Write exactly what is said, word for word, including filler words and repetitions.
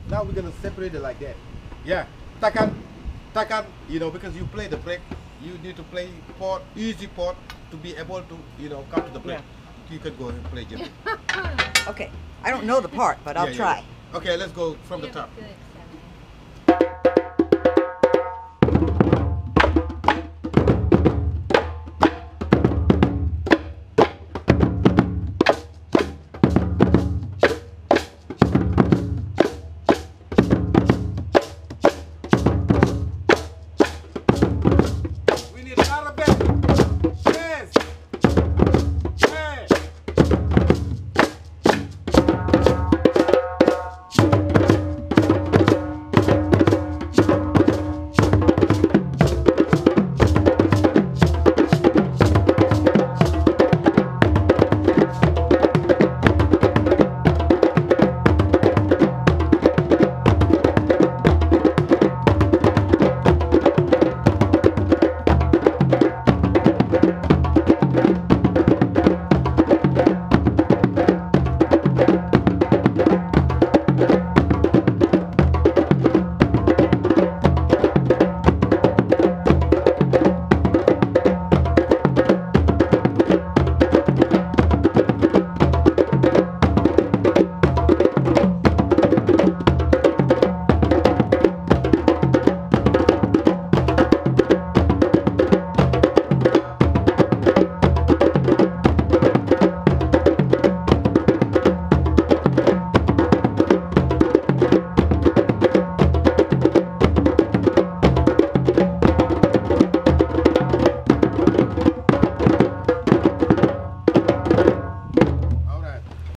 Now we're gonna separate it like that. Yeah. Takan, takan. You know, because you play the break, you need to play port, easy port, to be able to, you know, come to the break. Yeah. You can go and play, Jimmy. Okay. I don't know the part, but I'll yeah, try. Yeah, yeah. Okay, let's go from yeah, the top. Good.